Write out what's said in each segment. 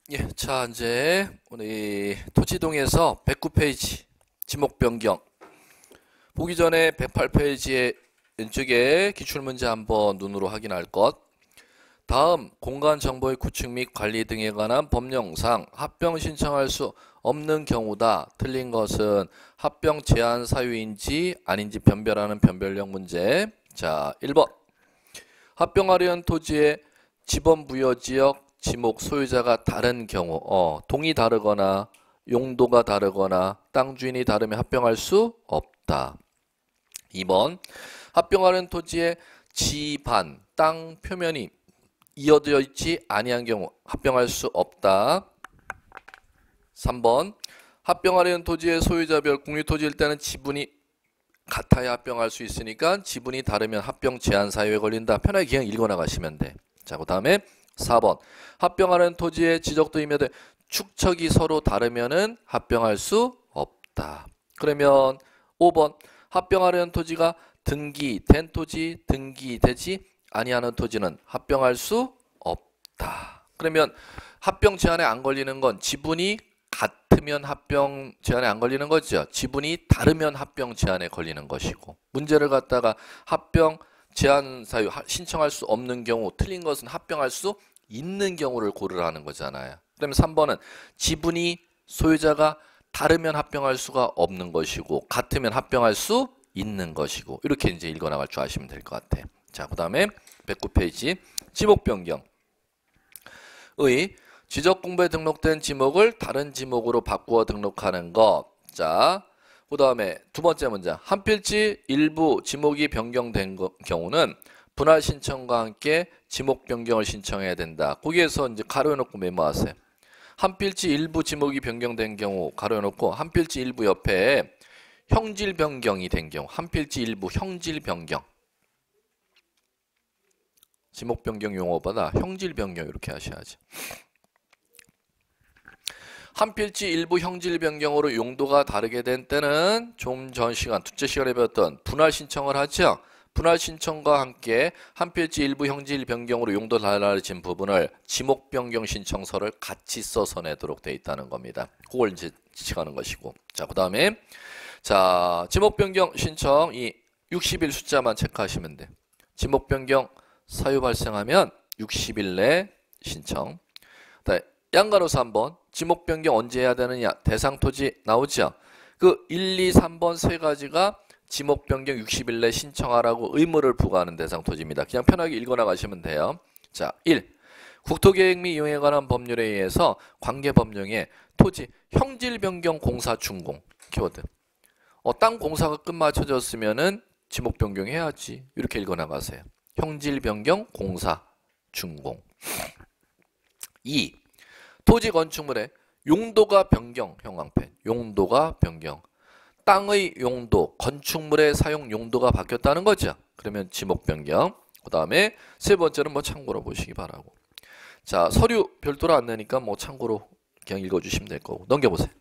예, 자, 이제 우리 토지동에서 109페이지 지목 변경 보기 전에 108페이지의 왼쪽에 기출문제 한번 눈으로 확인할 것. 다음 공간 정보의 구축 및 관리 등에 관한 법령상 합병 신청할 수 없는 경우다. 틀린 것은 합병 제한 사유인지 아닌지 변별하는 변별력 문제. 자, 1번. 합병하려는 토지의 지번 부여 지역 지목 소유자가 다른 경우, 동이 다르거나 용도가 다르거나 땅 주인이 다르면 합병할 수 없다. 2번. 합병하는 토지의 지반, 땅 표면이 이어져 있지 아니한 경우 합병할 수 없다. 3번. 합병하려는 토지의 소유자별 공유토지일 때는 지분이 같아야 합병할 수 있으니까 지분이 다르면 합병 제한 사유에 걸린다. 편하게 그냥 읽어나가시면 돼. 자, 그 다음에 4번. 합병하는 토지의 지적도 임야돼 축척이 서로 다르면은 합병할 수 없다. 그러면 5번. 합병하려는 토지가 등기된 토지, 등기되지 아니하는 토지는 합병할 수 없다. 그러면 합병 제한에 안 걸리는 건 지분이 같으면 합병 제한에 안 걸리는 거죠. 지분이 다르면 합병 제한에 걸리는 것이고, 문제를 갖다가 합병 제한 사유 신청할 수 없는 경우, 틀린 것은 합병할 수 있는 경우를 고르라는 거잖아요. 그러면 3번은 지분이 소유자가 다르면 합병할 수가 없는 것이고 같으면 합병할 수 있는 것이고, 이렇게 이제 읽어나갈 줄 아시면 될 것 같아. 자, 그 다음에 109페이지 지목 변경. 의 지적 공부에 등록된 지목을 다른 지목으로 바꾸어 등록하는 것. 자, 그 다음에 두 번째 문제. 한 필지 일부 지목이 변경된 경우는 분할 신청과 함께 지목 변경을 신청해야 된다. 거기에서 이제 가로해놓고 메모하세요. 한 필지 일부 지목이 변경된 경우 가로해놓고, 한 필지 일부 옆에 형질 변경이 된 경우, 한 필지 일부 형질 변경. 지목 변경 용어보다 형질 변경 이렇게 하셔야지. 한 필지 일부 형질 변경으로 용도가 다르게 된 때는 좀 전 시간, 둘째 시간에 배웠던 분할 신청을 하죠. 분할 신청과 함께 한 필지 일부 형질 변경으로 용도 달라진 부분을 지목 변경 신청서를 같이 써서 내도록 되어 있다는 겁니다. 그걸 이제 지칭하는 것이고. 자, 그 다음에 자, 지목 변경 신청 이 60일 숫자만 체크하시면 돼. 지목 변경 사유 발생하면 60일 내 신청. 양가로서 한번 지목 변경 언제 해야 되느냐, 대상 토지 나오죠. 그 1, 2, 3번 세 가지가 지목 변경 60일 내 신청하라고 의무를 부과하는 대상 토지입니다. 그냥 편하게 읽어나가시면 돼요. 자, 1. 국토계획 및 이용에 관한 법률에 의해서 관계 법령에 토지 형질 변경 공사 준공 키워드. 땅 공사가 끝마쳐졌으면은 지목 변경해야지. 이렇게 읽어나가세요. 형질 변경 공사 준공. 2. 토지 건축물의 용도가 변경, 형광펜. 용도가 변경. 땅의 용도, 건축물의 사용 용도가 바뀌었다는 거죠. 그러면 지목 변경. 그 다음에 세 번째는 뭐 참고로 보시기 바라고. 자, 서류 별도로 안 내니까 뭐 참고로 그냥 읽어주시면 될 거고. 넘겨보세요.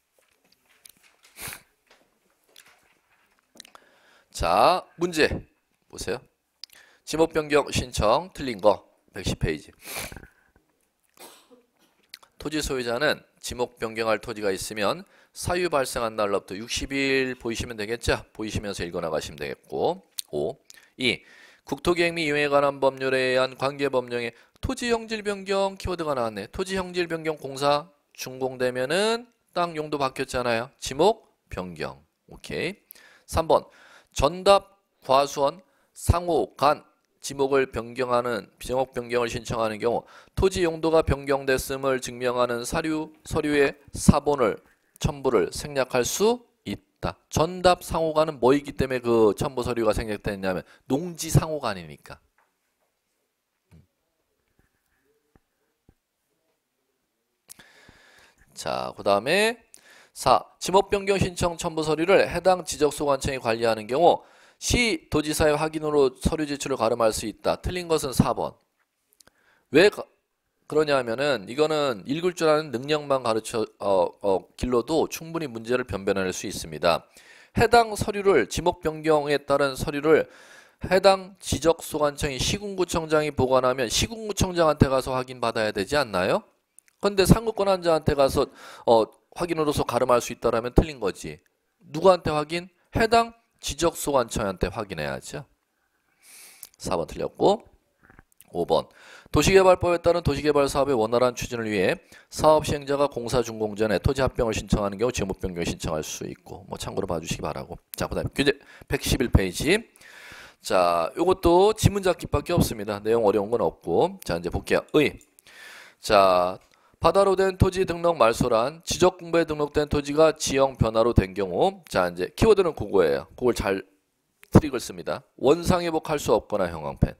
자, 문제 보세요. 지목 변경 신청 틀린 거 110페이지. 토지 소유자는 지목 변경할 토지가 있으면 사유 발생한 날로부터 60일 보이시면 되겠죠? 보이시면서 읽어나가시면 되겠고. 5. 2. 국토계획 및 이용에 관한 법률에 의한 관계법령에 토지 형질 변경 키워드가 나왔네. 토지 형질 변경 공사 준공되면은 땅 용도 바뀌었잖아요. 지목 변경. 오케이. 3번. 전답 과수원 상호 간 지목을 변경하는 지목 변경을 신청하는 경우 토지 용도가 변경됐음을 증명하는 서류의 사본을 첨부를 생략할 수 있다. 전답 상호간은 뭐이기 때문에 그 첨부 서류가 생략됐냐면 농지 상호간이니까. 자, 그 다음에 4. 지목 변경 신청 첨부 서류를 해당 지적소관청이 관리하는 경우 시 도지사의 확인으로 서류 제출을 가름할 수 있다. 틀린 것은 4번. 왜 그러냐면은 이거는 읽을 줄 아는 능력만 길러도 충분히 문제를 변별해낼 수 있습니다. 해당 서류를 지목 변경에 따른 서류를 해당 지적소관청이 시군구청장이 보관하면 시군구청장한테 가서 확인받아야 되지 않나요? 근데 상급권환자한테 가서 확인으로서 가름할 수 있다라면 틀린 거지. 누구한테 확인? 해당 지적소관청한테 확인해야죠. 4번 틀렸고 5번 도시개발법에 따른 도시개발 사업의 원활한 추진을 위해 사업 시행자가 공사 준공 전에 토지 합병을 신청하는 경우 지목 변경을 신청할 수 있고 뭐 참고로 봐주시기 바라고. 자, 그다음에 교재 111페이지. 자, 요것도 지문 잡기밖에 없습니다. 내용 어려운 건 없고. 자, 이제 볼게요. 자, 바다로 된 토지 등록 말소란 지적공부에 등록된 토지가 지형 변화로 된 경우. 자, 이제 키워드는 그거예요. 그걸 잘 트릭을 씁니다. 원상회복할 수 없거나 형광펜.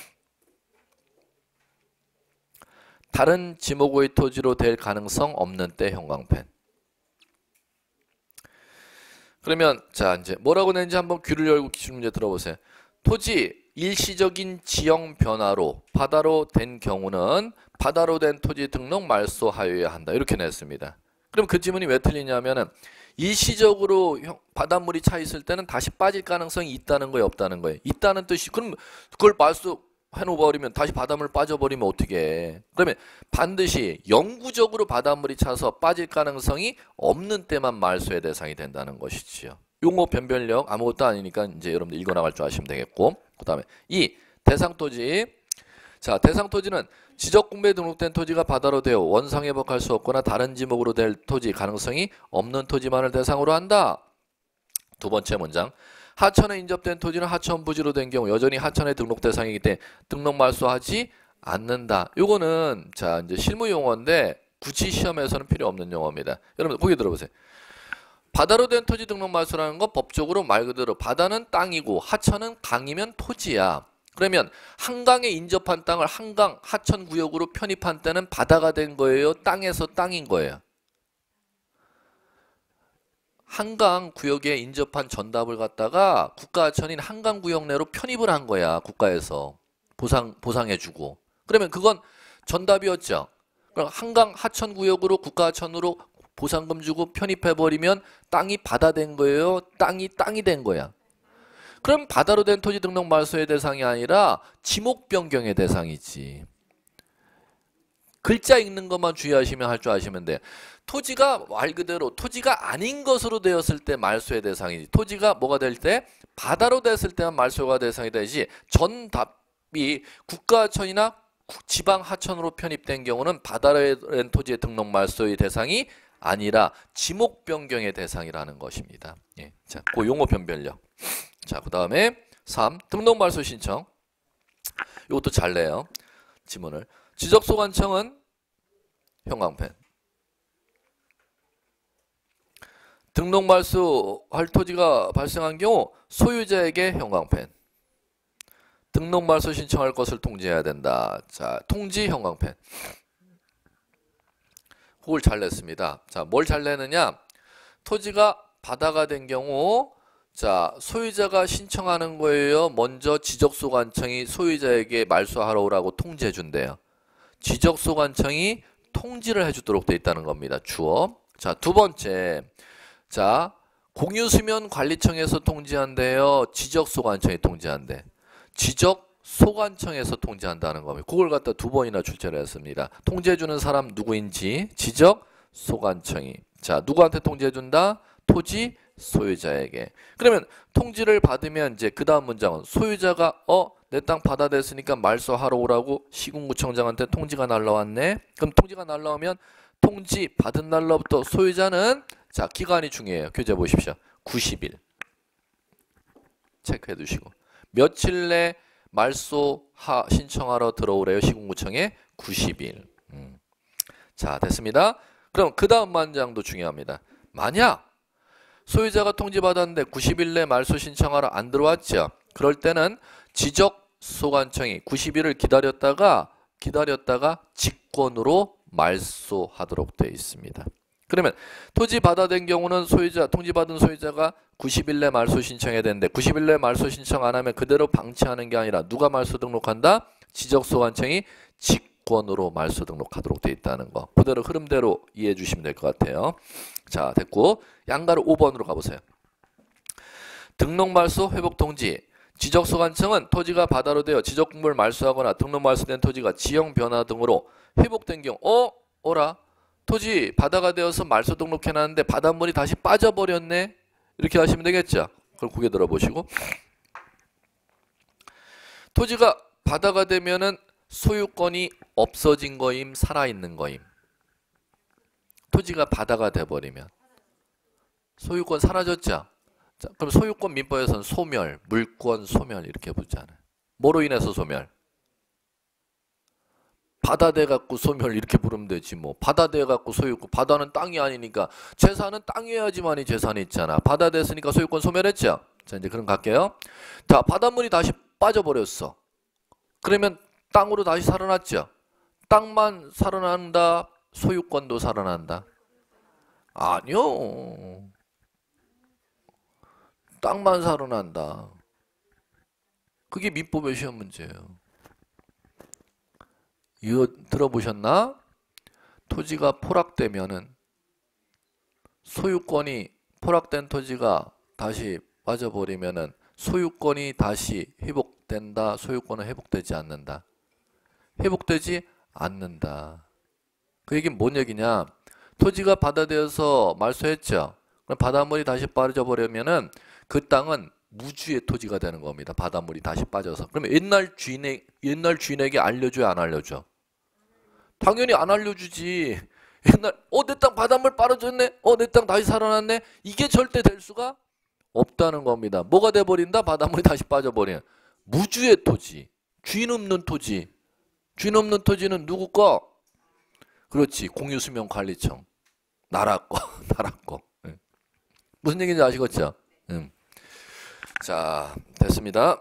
다른 지목의 토지로 될 가능성 없는 때 형광펜. 그러면 자, 이제 뭐라고 냈는지 한번 귀를 열고 기출문제 들어보세요. 토지 일시적인 지형 변화로 바다로 된 경우는 바다로 된 토지 등록 말소하여야 한다. 이렇게 냈습니다. 그럼 그 지문이 왜 틀리냐면은 일시적으로 바닷물이 차 있을 때는 다시 빠질 가능성이 있다는 거예요, 없다는 거예요? 있다는 뜻이. 그럼 그걸 해놓아버리면 다시 바닷물 빠져버리면 어떻게 해? 그러면 반드시 영구적으로 바닷물이 차서 빠질 가능성이 없는 때만 말소의 대상이 된다는 것이지요. 용어 변별력 아무것도 아니니까 이제 여러분들 읽어나갈 줄 아시면 되겠고. 그 다음에 대상토지. 자, 대상토지는 지적공부에 등록된 토지가 바다로 되어 원상회복할 수 없거나 다른 지목으로 될 토지 가능성이 없는 토지만을 대상으로 한다. 두 번째 문장. 하천에 인접된 토지는 하천 부지로 된 경우 여전히 하천에 등록 대상이기 때문에 등록 말소하지 않는다. 요거는 자, 이제 실무 용어인데 굳이 시험에서는 필요 없는 용어입니다. 여러분 거기 들어보세요. 바다로 된 토지 등록 말소라는 건 법적으로 말 그대로 바다는 땅이고 하천은 강이면 토지야. 그러면 한강에 인접한 땅을 한강 하천 구역으로 편입한 때는 바다가 된 거예요? 땅에서 땅인 거예요? 한강 구역에 인접한 전답을 갖다가 국가하천인 한강구역 내로 편입을 한 거야. 국가에서 보상해주고. 그러면 그건 전답이었죠. 그럼 한강 하천구역으로 국가하천으로 보상금 주고 편입해버리면 땅이 바다 된 거예요? 땅이 된 거야. 그럼 바다로 된 토지 등록 말소의 대상이 아니라 지목 변경의 대상이지. 글자 읽는 것만 주의하시면 할 줄 아시면 돼요. 토지가 말 그대로 토지가 아닌 것으로 되었을 때 말소의 대상이지. 토지가 뭐가 될 때? 바다로 됐을 때만 말소가 대상이 되지. 전답이 국가하천이나 지방하천으로 편입된 경우는 바다로 된 토지의 등록 말소의 대상이 아니라 지목 변경의 대상이라는 것입니다. 예. 자, 그 용어 변별력. 자, 그 다음에 3. 등록 말소 신청. 이것도 잘 내요. 지문을. 지적소관청은 형광펜. 등록 말소할 토지가 발생한 경우 소유자에게 형광펜. 등록 말소 신청할 것을 통지해야 된다. 자, 통지 형광펜. 그걸 잘 냈습니다. 자, 뭘 잘 내느냐? 토지가 바다가 된 경우 자, 소유자가 신청하는 거예요. 먼저 지적소관청이 소유자에게 말소하러 오라고 통지해 준대요. 지적소관청이 통지를 해주도록 돼 있다는 겁니다. 주어. 자, 두 번째. 자, 공유수면관리청에서 통지한대요. 지적소관청이 통지한대. 지적소관청에서 통지한다는 겁니다. 그걸 갖다 두 번이나 출제를 했습니다. 통지해주는 사람 누구인지 지적소관청이. 자, 누구한테 통지해준다? 토지 소유자에게. 그러면 통지를 받으면 이제 그 다음 문장은 소유자가 내 땅 받아냈으니까 말소하러 오라고 시군구청장한테 통지가 날라왔네. 그럼 통지가 날라오면 통지 받은 날로부터 소유자는 자, 기간이 중요해요. 교재 보십시오. 90일. 체크해 두시고. 며칠 내 말소 신청하러 들어오래요. 시군구청에 90일. 자, 됐습니다. 그럼 그 다음 문장도 중요합니다. 만약 소유자가 통지받았는데 90일 내 말소 신청하러 안 들어왔죠. 그럴 때는 지적소관청이 90일을 기다렸다가 직권으로 말소하도록 되어 있습니다. 그러면 토지 받아된 경우는 통지받은 소유자가 90일 내 말소 신청해야 되는데 90일 내 말소 신청 안 하면 그대로 방치하는 게 아니라 누가 말소 등록한다? 지적소관청이 직권으로 말소 등록하도록 되어 있다는 거. 그대로 흐름대로 이해해 주시면 될 것 같아요. 자, 됐고 양가로 5번으로 가보세요. 등록 말소 회복 통지. 지적소관청은 토지가 바다로 되어 지적공부를 말소하거나 등록 말소된 토지가 지형 변화 등으로 회복된 경우 어라? 토지 바다가 되어서 말소 등록해놨는데 바닷물이 다시 빠져버렸네? 이렇게 하시면 되겠죠? 그럼 고개 들어보시고 토지가 바다가 되면은 소유권이 없어진 거임, 살아있는 거임? 토지가 바다가 돼버리면 소유권 사라졌죠? 자, 그럼 소유권 민법에서는 소멸, 물권 소멸 이렇게 부르잖아요. 뭐로 인해서 소멸? 바다 돼갖고 소멸 이렇게 부르면 되지 뭐. 바다 돼갖고 소유권, 바다는 땅이 아니니까 재산은 땅이어야지만이 재산이 있잖아. 바다 됐으니까 소유권 소멸했죠? 자, 이제 그럼 갈게요. 자, 바닷물이 다시 빠져버렸어. 그러면 땅으로 다시 살아났죠? 땅만 살아난다, 소유권도 살아난다? 아니요. 땅만 살아난다. 그게 민법의 시험 문제예요. 이거 들어보셨나? 토지가 포락되면은 소유권이 포락된 토지가 다시 빠져버리면은 소유권이 다시 회복된다. 소유권은 회복되지 않는다. 회복되지 않는다. 그 얘기는 뭔 얘기냐? 토지가 바다되어서 말소했죠. 그럼 바닷물이 다시 빠져버리면은 그 땅은 무주의 토지가 되는 겁니다. 바닷물이 다시 빠져서. 그러면 옛날 주인에게 알려줘야 안 알려줘? 당연히 안 알려주지. 옛날 내 땅 바닷물 빠져졌네. 내 땅 다시 살아났네. 이게 절대 될 수가 없다는 겁니다. 뭐가 돼버린다? 바닷물이 다시 빠져버리는 무주의 토지. 주인 없는 토지. 주인 없는 토지는 누구 거? 그렇지. 공유수명관리청. 나라 거. 나라 거. 무슨 얘기인지 아시겠죠? 자, 됐습니다.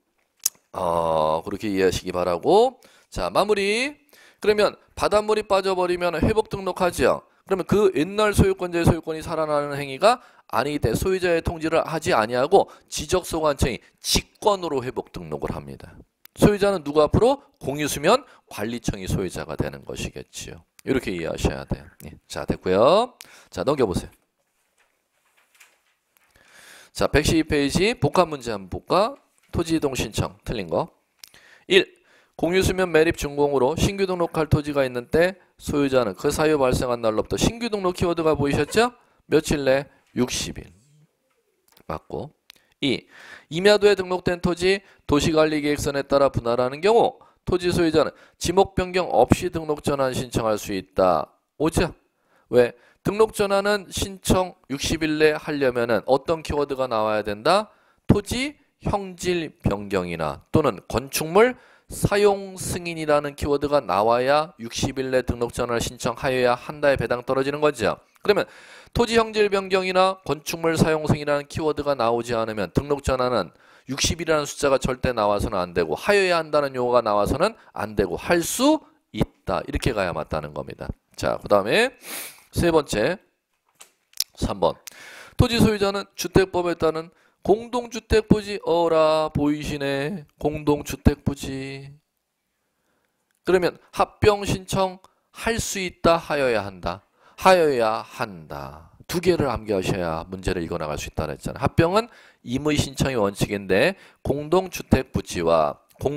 그렇게 이해하시기 바라고. 자, 마무리. 그러면 바닷물이 빠져버리면 회복 등록하죠. 그러면 그 옛날 소유권자의 소유권이 살아나는 행위가 아니기 때문에 소유자의 통지를 하지 아니하고 지적소관청이 직권으로 회복 등록을 합니다. 소유자는 누구 앞으로? 공유수면 관리청이 소유자가 되는 것이겠지요. 이렇게 이해하셔야 돼요. 예, 자, 됐고요. 자, 넘겨보세요. 자, 112페이지 복합 문제 한번 볼까? 토지이동 신청 틀린 거. 1. 공유수면 매립 준공으로 신규 등록할 토지가 있는 때 소유자는 그 사유 발생한 날로부터 신규 등록 키워드가 보이셨죠? 며칠 내? 60일. 맞고. 2. 임야도에 등록된 토지 도시관리계획선에 따라 분할하는 경우 토지 소유자는 지목 변경 없이 등록 전환 신청할 수 있다. 오죠? 왜? 등록 전환은 신청 60일 내에 하려면은 어떤 키워드가 나와야 된다? 토지 형질 변경이나 또는 건축물 사용 승인이라는 키워드가 나와야 60일 내 등록 전환을 신청하여야 한다에 배당 떨어지는 거죠. 그러면 토지 형질 변경이나 건축물 사용 승인이라는 키워드가 나오지 않으면 등록 전환은 60일이라는 숫자가 절대 나와서는 안 되고 하여야 한다는 용어가 나와서는 안 되고 할 수 있다. 이렇게 가야 맞다는 겁니다. 자, 그 다음에 세 번째 3번 토지 소유자는 주택법에 따른 공동주택 부지 어라 보이시네. 공동주택 부지. 그러면 합병 신청 할 수 있다 하여야 한다. 하여야 한다. 두 개를 암기하셔야 문제를 읽어나갈 수 있다 그랬잖아요. 합병은 임의 신청의 원칙인데 공동주택 부지와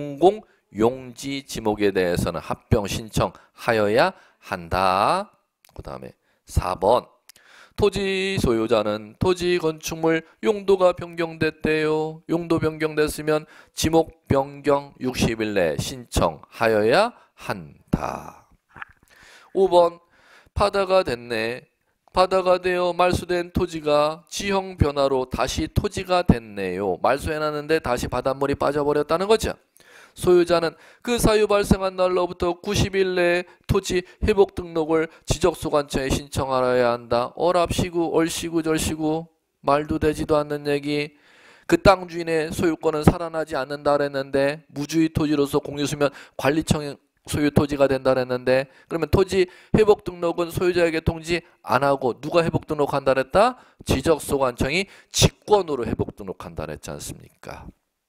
공공용지 지목에 대해서는 합병 신청하여야 한다. 그 다음에 4번 토지 소유자는 토지 건축물 용도가 변경됐대요. 용도 변경됐으면 지목 변경 60일 내 신청하여야 한다. 5번 바다가 됐네. 바다가 되어 말소된 토지가 지형 변화로 다시 토지가 됐네요. 말소해놨는데 다시 바닷물이 빠져버렸다는 거죠. 소유자는 그 사유 발생한 날로부터 90일 내에 토지 회복 등록을 지적소관청에 신청하여야 한다. 어랍시구 얼시구 절시구 말도 되지도 않는 얘기. 그 땅 주인의 소유권은 살아나지 않는다 그랬는데 무주의 토지로서 공유수면 관리청 소유 토지가 된다 그랬는데 그러면 토지 회복 등록은 소유자에게 통지 안 하고 누가 회복 등록한다 그랬다? 지적소관청이 직권으로 회복 등록한다 그랬지 않습니까?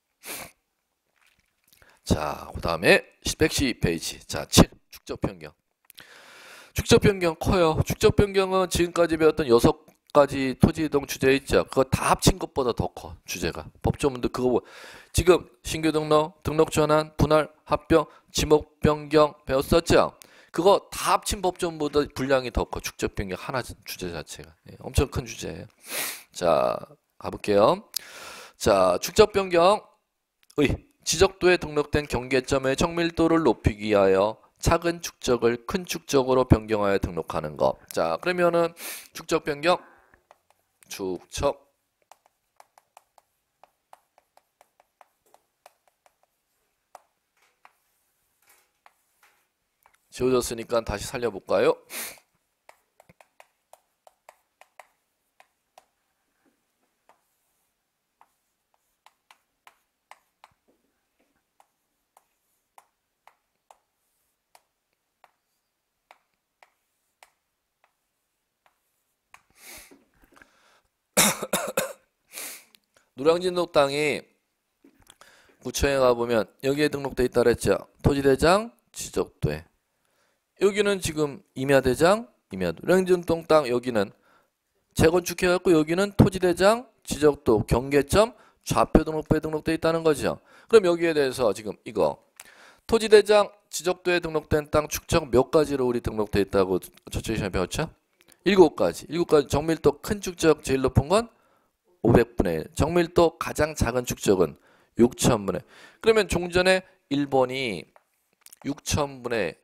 자, 그 다음에 112페이지. 자, 7. 축적 변경. 축적 변경 커요. 축적 변경은 지금까지 배웠던 6가지 토지 이동 주제 있죠. 그거 다 합친 것보다 더 커. 주제가. 법조문도 그거 지금 신규 등록, 등록 전환, 분할, 합병, 지목 변경 배웠었죠. 그거 다 합친 법전보다 분량이 더 커. 축적 변경 하나 주제 자체가. 예, 엄청 큰 주제예요. 자, 가볼게요. 자, 축적 변경의 지적도에 등록된 경계점의 정밀도를 높이기 위하여 작은 축적을 큰 축적으로 변경하여 등록하는 것. 자, 그러면은 축적 변경, 축적 지워졌으니까 다시 살려볼까요? 노량진동 땅이 구청에 가보면 여기에 등록돼 있다 그랬죠. 토지대장, 지적도에. 여기는 지금 임야대장, 임야도. 노량진동 땅 여기는 재건축해갖고 여기는 토지대장, 지적도, 경계점, 좌표 등록부에 등록돼 있다는 거죠. 그럼 여기에 대해서 지금 이거 토지대장, 지적도에 등록된 땅 축적 몇 가지로 우리 등록돼 있다고 저쪽 시간에 배웠죠? 7가지. 7가지 정밀도 큰 축적 제일 높은 건 500분의 1. 정밀도 가장 작은 축적은 6,000분의 1. 그러면 종전에 1번이 6,000분의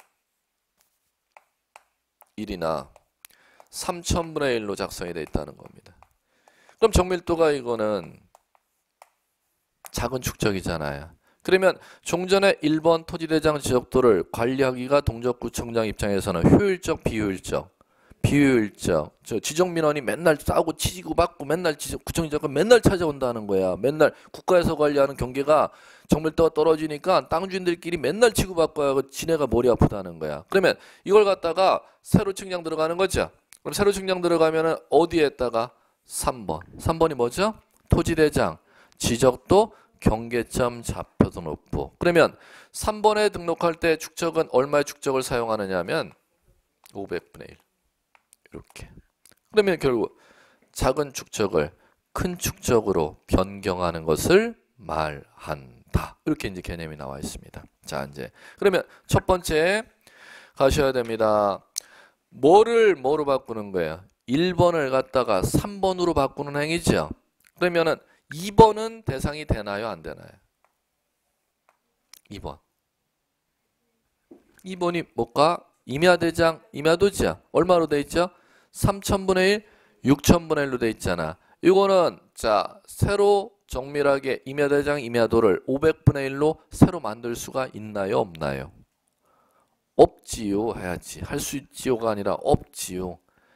1이나 3,000분의 1로 작성이 되어 있다는 겁니다. 그럼 정밀도가 이거는 작은 축적이잖아요. 그러면 종전에 1번 토지대장 지적도를 관리하기가 동적구청장 입장에서는 효율적, 비효율적? 비효율적. 저 지적민원이 맨날 싸우고 치지고 받고 맨날 구청장관 맨날 찾아온다는 거야. 맨날 국가에서 관리하는 경계가 정밀도가 떨어지니까 땅 주인들끼리 맨날 치고받고 하고 지네가 머리 아프다는 거야. 그러면 이걸 갖다가 세로 측량 들어가는 거죠. 그럼 세로 측량 들어가면은 어디에다가 3번. 3번이 뭐죠? 토지대장, 지적도, 경계점, 좌표 등록부. 그러면 3번에 등록할 때 축적은 얼마의 축적을 사용하느냐 하면 500분의 1. 이렇게. 그러면 결국 작은 축적을 큰 축적으로 변경하는 것을 말한다. 이렇게 이제 개념이 나와 있습니다. 자, 이제 그러면 첫 번째 가셔야 됩니다. 뭐로 바꾸는 거예요? 1번을 갖다가 3번으로 바꾸는 행위죠. 그러면은 2번은 대상이 되나요? 안 되나요? 2번. 2번이 뭘까? 임야대장, 임야도지야. 얼마로 돼 있죠? 3,000분의 1, 6,000분의 1로 돼 있잖아. 이거는 자 새로 정밀하게 임야대장, 임야도를 500분의 1로 새로 만들 수가 있나요? 없나요? 없지요 해야지. 할 수 있지요가 아니라 없지요.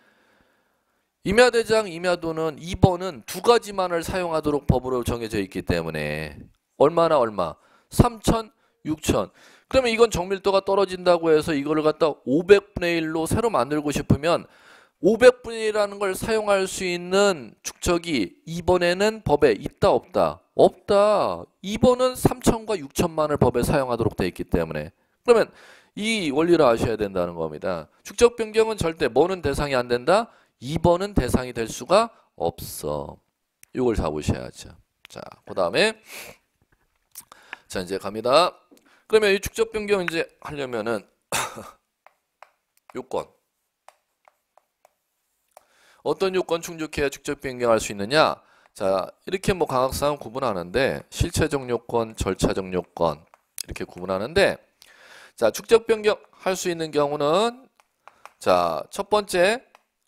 임야대장, 임야도는 2번은 두 가지만을 사용하도록 법으로 정해져 있기 때문에 얼마나 얼마? 3,000, 6,000. 그러면 이건 정밀도가 떨어진다고 해서 이거를 갖다 500분의 1로 새로 만들고 싶으면 500분의 1이라는 걸 사용할 수 있는 축적이 2번에는 법에 있다 없다? 없다. 2번은 3,000과 6,000만을 법에 사용하도록 되어 있기 때문에 그러면 이 원리를 아셔야 된다는 겁니다. 축적 변경은 절대 뭐는 대상이 안 된다? 2번은 대상이 될 수가 없어. 이걸 잡으셔야죠. 자, 그 다음에 자 이제 갑니다. 그러면 이 축적 변경 이제 하려면은 요건 어떤 요건 충족해야 축적 변경할 수 있느냐? 자 이렇게 뭐 강학상은 구분하는데 실체적 요건, 절차적 요건 이렇게 구분하는데 자 축적 변경 할 수 있는 경우는 자 첫 번째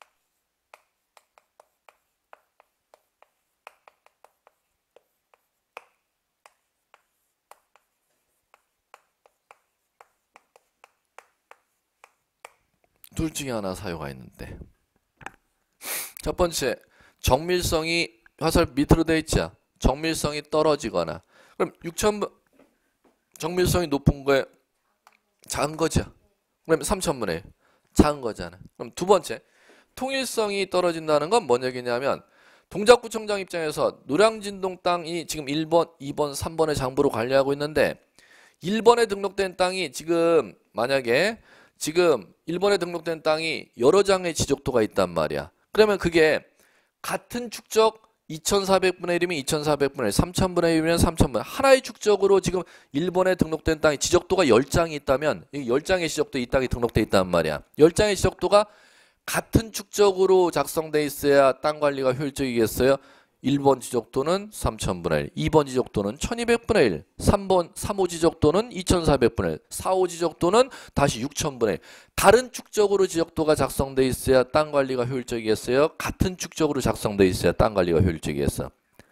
둘 중에 하나 사유가 있는데 첫 번째 정밀성이 화살 밑으로 돼 있죠. 정밀성이 떨어지거나 그럼 6,000분 정밀성이 높은 거에 작은 거죠. 그럼 3,000분의 1 작은 거잖아. 그럼 두 번째 통일성이 떨어진다는 건 뭔 얘기냐면 동작구청장 입장에서 노량진동 땅이 지금 1번, 2번, 3번의 장부로 관리하고 있는데 1번에 등록된 땅이 지금 만약에 지금 1번에 등록된 땅이 여러 장의 지적도가 있단 말이야. 그러면 그게 같은 축적 2400분의 1이면 2400분의 1, 3000분의 1이면 3000분의 1. 하나의 축적으로 지금 일본에 등록된 땅이 지적도가 10장이 있다면 이 10장의 지적도에 이 땅이 등록돼 있단 말이야. 10장의 지적도가 같은 축적으로 작성돼 있어야 땅 관리가 효율적이겠어요? 1번 지적도는 3000분의 1, 2번 지적도는 1200분의 1, 3호 지적도는 2400분의 1, 4호 지적도는 다시 6000분의 1. 다른 축적으로 지적도가 작성돼 있어야 땅 관리가 효율적이겠어요? 같은 축적으로 작성돼 있어야 땅 관리가 효율적이겠어.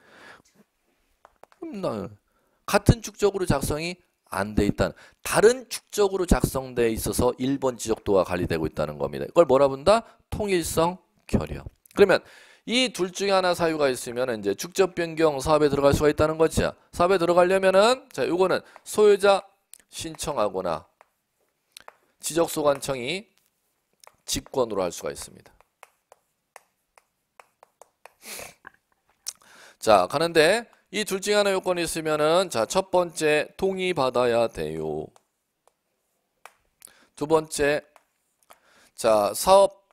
같은 축적으로 작성이 안 돼 있다는, 다른 축적으로 작성돼 있어서 1번 지적도가 관리되고 있다는 겁니다. 이걸 뭐라 본다? 통일성 결여. 그러면 이 둘 중에 하나 사유가 있으면 이제 축적 변경 사업에 들어갈 수가 있다는 거죠. 사업에 들어가려면은 자, 요거는 소유자 신청하거나 지적소관청이 직권으로 할 수가 있습니다. 자, 가는데 이 둘 중에 하나 요건이 있으면은 자, 첫 번째 동의받아야 돼요. 두 번째 자, 사업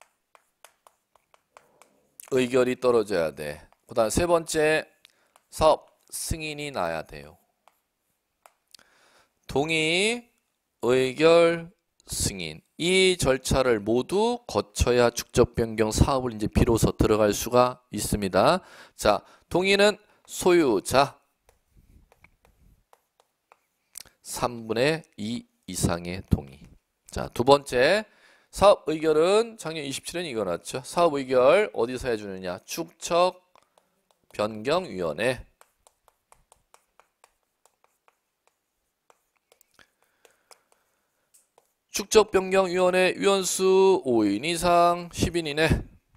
의결이 떨어져야 돼. 그 다음 세 번째 사업 승인이 나야 돼요. 동의, 의결, 승인 이 절차를 모두 거쳐야 축적 변경 사업을 이제 비로소 들어갈 수가 있습니다. 자, 동의는 소유자 3분의 2 이상의 동의. 자, 두 번째 사업 의결은 작년 27년 이거 났죠. 사업 의결 어디서 해주느냐? 축적 변경위원회. 축적 변경위원회 위원수 5인 이상 10인 이내.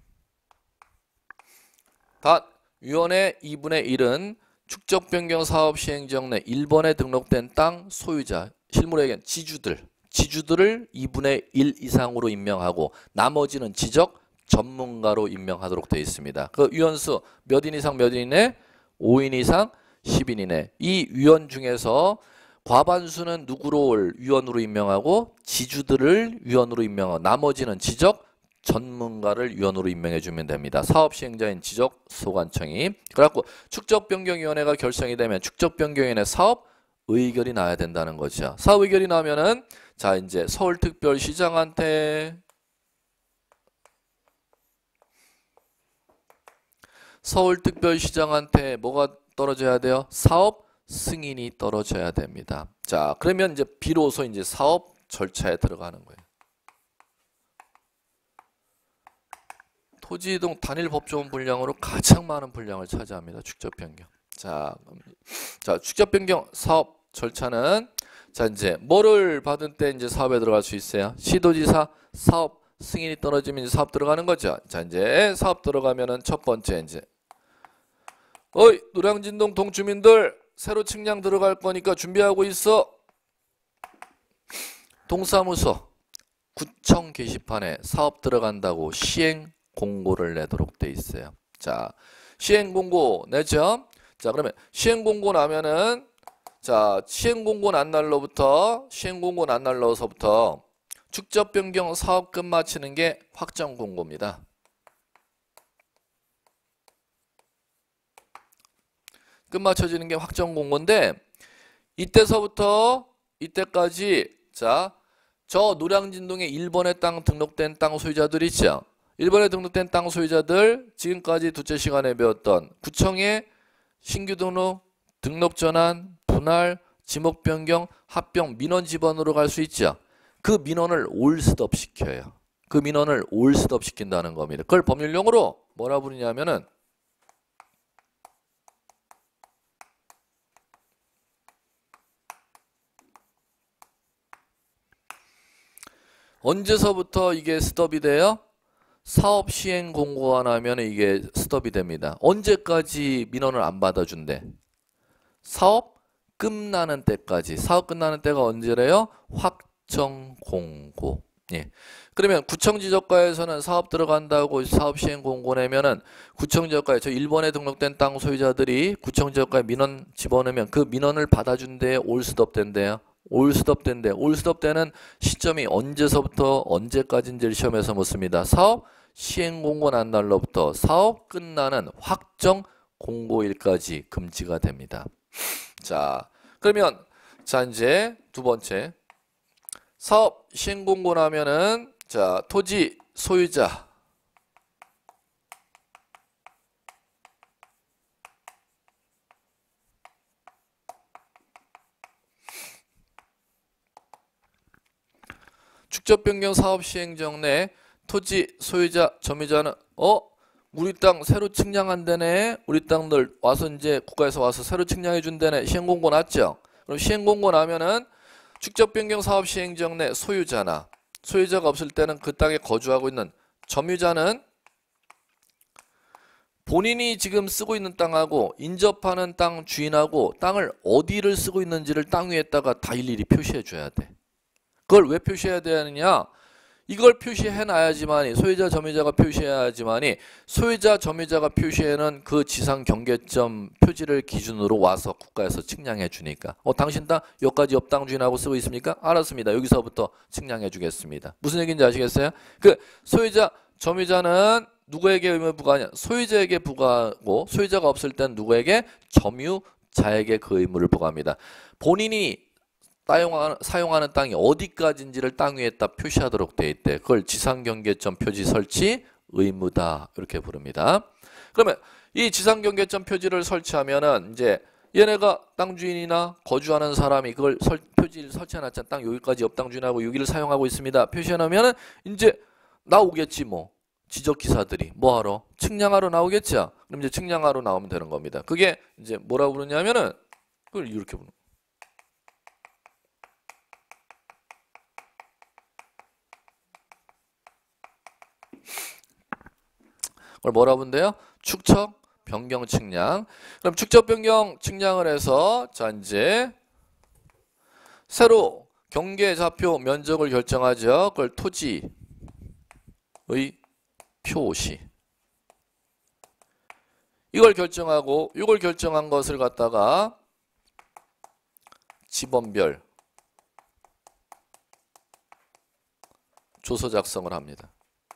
단 위원회 2분의 1은 축적 변경 사업 시행지역 내 1번에 등록된 땅 소유자 실물에겐 지주들을 2분의 1 이상으로 임명하고 나머지는 지적 전문가로 임명하도록 되어 있습니다. 그 위원수 몇 인 이상 몇 인 이내? 5인 이상 10인 이내. 이 위원 중에서 과반수는 누구를 위원으로 임명하고 지주들을 위원으로 임명하고 나머지는 지적 전문가를 위원으로 임명해 주면 됩니다. 사업 시행자인 지적 소관청이. 그래갖고 축적변경위원회가 결성이 되면 축적변경위원회 사업 의결이 나야 된다는 거죠. 사업 의결이 나면은 자, 이제 서울특별시장한테 뭐가 떨어져야 돼요? 사업 승인이 떨어져야 됩니다. 자, 그러면 이제 비로소 이제 사업 절차에 들어가는 거예요. 토지이동 단일 법조원 분량으로 가장 많은 분량을 차지합니다. 축적 변경. 자, 축적 변경 사업 절차는 자, 이제 뭐를 받은 때 이제 사업에 들어갈 수 있어요? 시도지사 사업 승인이 떨어지면 이제 사업 들어가는 거죠. 자, 이제 사업 들어가면은 첫 번째 이제 어이, 노량진동 동주민들 새로 측량 들어갈 거니까 준비하고 있어. 동사무소 구청 게시판에 사업 들어간다고 시행 공고를 내도록 돼 있어요. 자, 시행 공고 내죠. 자, 그러면 시행 공고 나면은 자, 시행 공고 난 날로부터 축적 변경 사업 끝마치는 게 확정 공고입니다. 끝마쳐지는 게 확정 공고인데 이때서부터 이때까지 자, 저 노량진동에 1번에 땅 등록된 땅 소유자들 있죠. 1번에 등록된 땅 소유자들 지금까지 두째 시간에 배웠던 구청에 신규 등록, 등록 전환, 분할, 지목 변경, 합병, 민원 지번으로 갈 수 있죠. 그 민원을 올스톱 시켜요. 그 민원을 올스톱 시킨다는 겁니다. 그걸 법률용어로 뭐라 부르냐면은 언제서부터 이게 스톱이 돼요? 사업 시행 공고가 나면 이게 스톱이 됩니다. 언제까지 민원을 안 받아준대? 사업 끝나는 때까지. 사업 끝나는 때가 언제래요? 확정 공고. 예. 그러면 구청지적과에서는 사업 들어간다고 사업 시행 공고 내면은 구청지적과에 저 1번에 등록된 땅 소유자들이 구청지적과에 민원 집어넣으면 그 민원을 받아준대요? 올스톱 된대요? 올스톱 된대. 올스톱 되는 시점이 언제서부터 언제까지인지를 시험에서 묻습니다. 사업 시행공고 난 날로부터 사업 끝나는 확정 공고일까지 금지가 됩니다. 자, 그러면 자 이제 두 번째 사업 시행공고 나면은 자 토지 소유자 축적 변경 사업 시행 전에 토지 소유자 점유자는 우리 땅 새로 측량한다네. 우리 땅들 와서 이제 국가에서 와서 새로 측량해 준다네. 시행공고 났죠. 그럼 시행공고 나면은 축적 변경 사업 시행 전에 소유자나 소유자가 없을 때는 그 땅에 거주하고 있는 점유자는 본인이 지금 쓰고 있는 땅하고 인접하는 땅 주인하고 땅을 어디를 쓰고 있는지를 땅 위에다가 다 일일이 표시해 줘야 돼. 그걸 왜 표시해야 되느냐? 이걸 표시해 놔야지만이 소유자 점유자가 표시해야지만이 소유자 점유자가 표시해놓은 그 지상 경계점 표지를 기준으로 와서 국가에서 측량해 주니까 당신 땅 여기까지 옆 땅 주인하고 쓰고 있습니까? 알았습니다. 여기서부터 측량해 주겠습니다. 무슨 얘기인지 아시겠어요? 그 소유자 점유자는 누구에게 의무 부과하냐? 소유자에게 부과하고 소유자가 없을 땐 누구에게? 점유자에게 그 의무를 부과합니다. 본인이 사용하는 땅이 어디까지인지를 땅 위에다 표시하도록 돼 있대. 그걸 지상경계점 표지 설치 의무다 이렇게 부릅니다. 그러면 이 지상경계점 표지를 설치하면은 이제 얘네가 땅 주인이나 거주하는 사람이 그걸 표지를 설치해놨잖아. 땅 여기까지 옆 땅 주인하고 여기를 사용하고 있습니다. 표시해놓으면은 이제 나오겠지 뭐. 지적기사들이 뭐하러? 측량하러 나오겠죠. 그럼 이제 측량하러 나오면 되는 겁니다. 그게 이제 뭐라고 부르냐면은 그걸 이렇게 부르는. 그걸 뭐라 부른대요? 축적 변경 측량. 그럼 축적 변경 측량을 해서 자 이제 새로 경계 좌표 면적을 결정하죠. 그걸 토지의 표시. 이걸 결정하고 이걸 결정한 것을 갖다가 지번별 조서 작성을 합니다.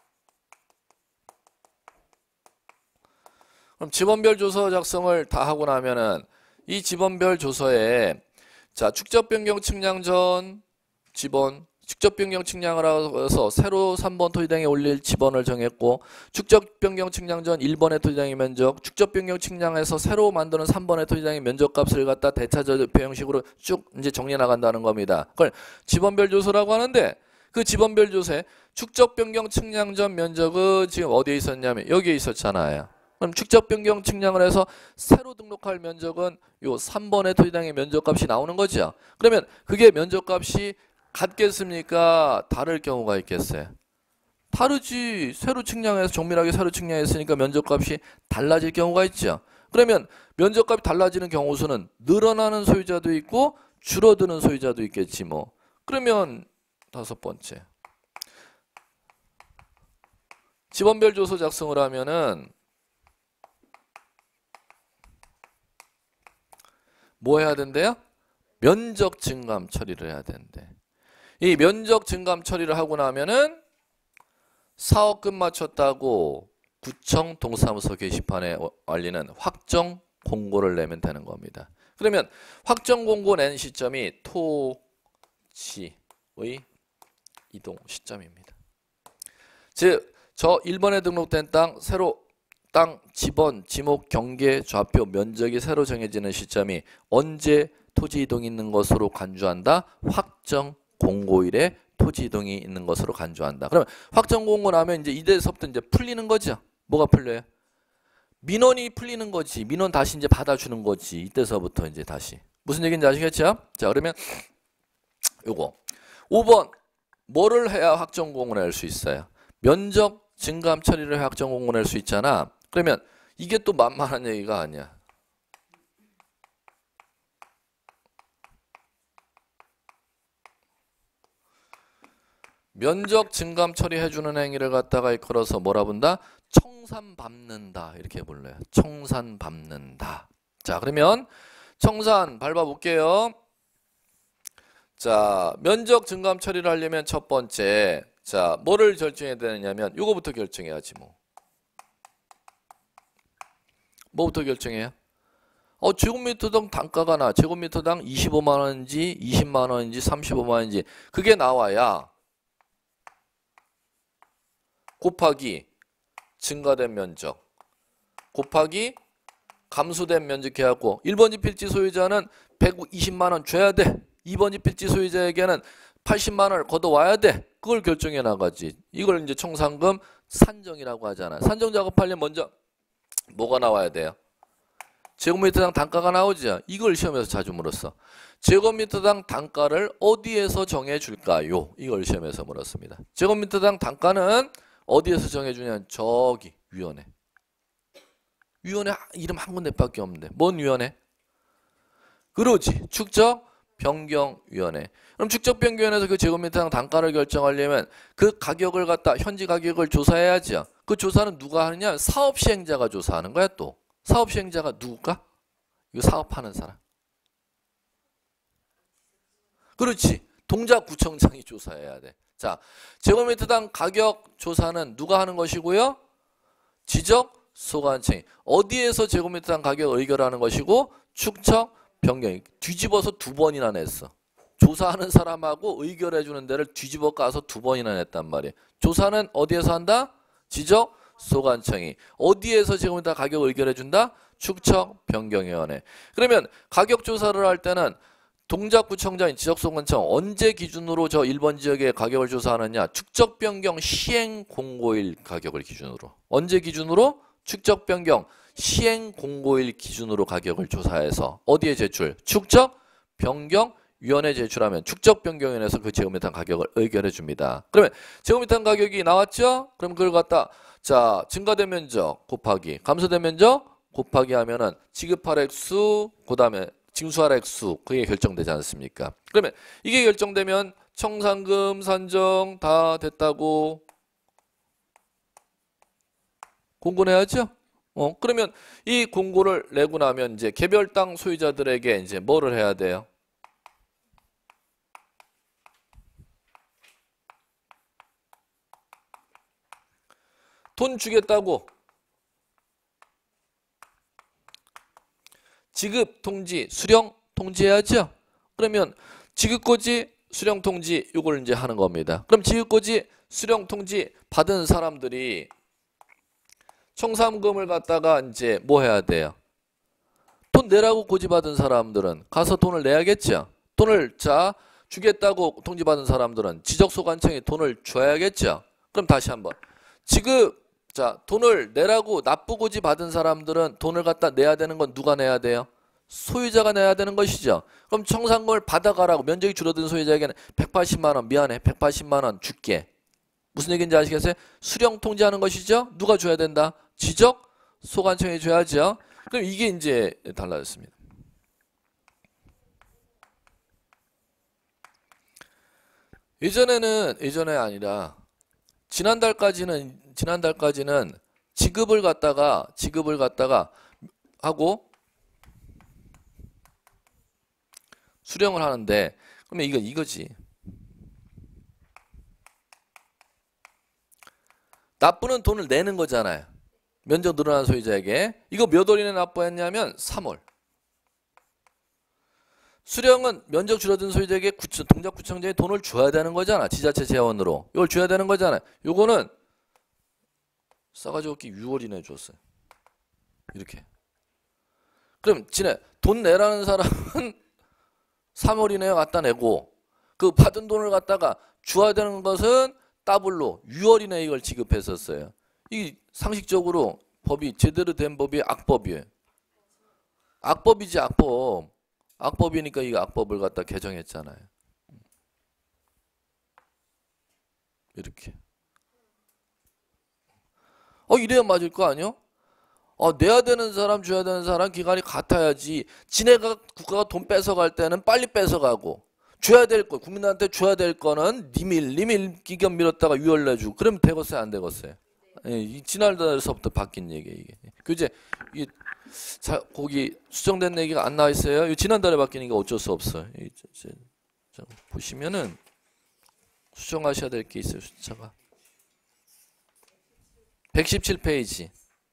그럼 지번별 조서 작성을 다 하고 나면은 이 지번별 조서에 자 축적 변경 측량 전 지번 축적 변경 측량을 해서 새로 3번 토지당에 올릴 지번을 정했고 축적 변경 측량 전 1번의 토지당의 면적 축적 변경 측량해서 새로 만드는 3번의 토지당의 면적값을 갖다 대차적 형식으로 쭉 이제 정리해 나간다는 겁니다. 그걸 지번별 조서라고 하는데 그 지번별 조서에 축적 변경 측량 전 면적은 지금 어디에 있었냐면 여기에 있었잖아요. 그럼 축적 변경 측량을 해서 새로 등록할 면적은 요 3번의 토지당의 면적값이 나오는 거죠. 그러면 그게 면적값이 같겠습니까? 다를 경우가 있겠어요. 다르지. 새로 측량해서 정밀하게 새로 측량했으니까 면적값이 달라질 경우가 있죠. 그러면 면적값이 달라지는 경우 수는 늘어나는 소유자도 있고 줄어드는 소유자도 있겠지 뭐. 그러면 다섯 번째. 지번별 조서 작성을 하면은 뭐 해야 된대요? 면적 증감 처리를 해야 된대. 이 면적 증감 처리를 하고 나면은 사업 끝 마쳤다고 구청 동사무소 게시판에 알리는 확정 공고를 내면 되는 겁니다. 그러면 확정 공고 낸 시점이 토지의 이동 시점입니다. 즉, 저 1번에 등록된 땅 새로 땅 지번, 지목, 경계, 좌표, 면적이 새로 정해지는 시점이 언제 토지 이동이 있는 것으로 간주한다? 확정 공고일에 토지 이동이 있는 것으로 간주한다. 그러면 확정 공고 나면 이제 이때서부터 이제 풀리는 거죠. 뭐가 풀려요? 민원이 풀리는 거지. 민원 다시 이제 받아주는 거지. 이때서부터 이제 다시. 무슨 얘기인지 아시겠죠? 자, 그러면 요거 5번 뭐를 해야 확정 공고를 낼 수 있어요? 면적 증감 처리를 해야 확정 공고를 낼 수 있잖아. 그러면 이게 또 만만한 얘기가 아니야. 면적 증감 처리해주는 행위를 갖다가 이끌어서 뭐라 본다? 청산 밟는다 이렇게 불러요. 청산 밟는다. 자, 그러면 청산 밟아볼게요. 자, 면적 증감 처리를 하려면 첫 번째 자, 뭐를 결정해야 되느냐면 요거부터 결정해야지 뭐. 뭐부터 결정해요? 제곱미터당 단가가 제곱미터당 25만 원인지 20만 원인지 35만 원인지 그게 나와야 곱하기 증가된 면적 곱하기 감소된 면적 해갖고 1번지 필지 소유자는 120만 원 줘야 돼. 2번지 필지 소유자에게는 80만 원을 걷어와야 돼. 그걸 결정해 나가지. 이걸 이제 청산금 산정이라고 하잖아. 산정 작업하려면 먼저 뭐가 나와야 돼요? 제곱미터당 단가가 나오죠. 이걸 시험에서 자주 물었어. 제곱미터당 단가를 어디에서 정해줄까요? 이걸 시험에서 물었습니다. 제곱미터당 단가는 어디에서 정해주냐면 저기 위원회. 위원회 이름 한 군데밖에 없는데 뭔 위원회? 그러지. 축적변경위원회. 그럼 축적변경위원회에서 그 제곱미터당 단가를 결정하려면 그 가격을 갖다 현지 가격을 조사해야죠. 그 조사는 누가 하느냐? 사업시행자가 조사하는 거야 또. 사업시행자가 누굴까? 이거 사업하는 사람. 그렇지. 동작구청장이 조사해야 돼. 자, 제곱미터당 가격 조사는 누가 하는 것이고요? 지적소관청이. 어디에서 제곱미터당 가격을 의결하는 것이고 축적변경이. 뒤집어서 2번이나 냈어. 조사하는 사람하고 의결해 주는 데를 뒤집어 까서 2번이나 냈단 말이에요. 조사는 어디에서 한다? 지적소관청이. 어디에서 제곱미터 가격을 의결해 준다? 축적변경위원회. 그러면 가격 조사를 할 때는 동작구청장인 지적소관청 언제 기준으로 저 1번 지역의 가격을 조사하느냐? 축적변경 시행 공고일 가격을 기준으로. 언제 기준으로? 축적변경 시행 공고일 기준으로 가격을 조사해서 어디에 제출? 축적변경위원회에 제출하면 축적변경위원회에서 그 제곱미터 가격을 의결해 줍니다. 그러면 제곱미터 가격이 나왔죠? 그럼 그걸 갖다 자 증가된 면적 곱하기 감소된 면적 곱하기 하면은 지급할 액수 그 다음에 징수할 액수 그게 결정되지 않습니까? 그러면 이게 결정되면 청산금 산정 다 됐다고 공고내야죠? 그러면 이 공고를 내고 나면 이제 개별 땅 소유자들에게 이제 뭐를 해야 돼요? 돈 주겠다고 지급 통지, 수령 통지해야죠. 그러면 지급고지, 수령 통지 이걸 이제 하는 겁니다. 그럼 지급고지, 수령 통지 받은 사람들이 청산금을 갖다가 이제 뭐 해야 돼요? 돈 내라고 고지 받은 사람들은 가서 돈을 내야겠죠. 돈을 자 주겠다고 통지 받은 사람들은 지적소관청에 돈을 줘야겠죠. 그럼 다시 한번 지급 자 돈을 내라고 납부고지 받은 사람들은 돈을 갖다 내야 되는 건 누가 내야 돼요? 소유자가 내야 되는 것이죠. 그럼 청산금을 받아가라고 면적이 줄어든 소유자에게는 180만 원 미안해 180만 원 줄게. 무슨 얘기인지 아시겠어요? 수령 통지하는 것이죠. 누가 줘야 된다? 지적소관청이 줘야죠. 그럼 이게 이제 달라졌습니다. 예전에 아니라 지난달까지는 지급을 갖다가 하고 수령을 하는데 그러면 이거지. 납부는 돈을 내는 거잖아요. 면적 늘어난 소유자에게. 이거 몇 월이나 납부했냐면 3월. 수령은 면적 줄어든 소유자에게 동작구청장이 돈을 줘야 되는 거잖아. 지자체 재원으로. 이걸 줘야 되는 거잖아. 요거는 싸가지 없게 6월이나 줬어요. 이렇게. 그럼 돈 내라는 사람은 3월 이내에 갖다 내고 그 받은 돈을 갖다가 줘야 되는 것은 더블로 6월 이내에 이걸 지급했었어요. 이 상식적으로 법이 제대로 된 법이 악법이에요. 악법이지 악법. 악법이니까 이 악법을 갖다 개정했잖아요. 이렇게. 이래야 맞을 거 아니요? 내야 되는 사람 줘야 되는 사람 기간이 같아야지. 지네가 국가가 돈 뺏어갈 때는 빨리 뺏어가고 줘야 될 거 국민한테 줘야 될 거는 리밀 기간 미뤘다가 6월 내주고 그러면 되겠어요 안 되겠어요? 예, 지난달서부터 바뀐 얘기예요 이게. 이제 자 거기 수정된 얘기가 안 나와 있어요. 지난달에 바뀌는 게 어쩔 수 없어요. 보시면은 수정하셔야 될 게 있어요. 숫자가 117페이지.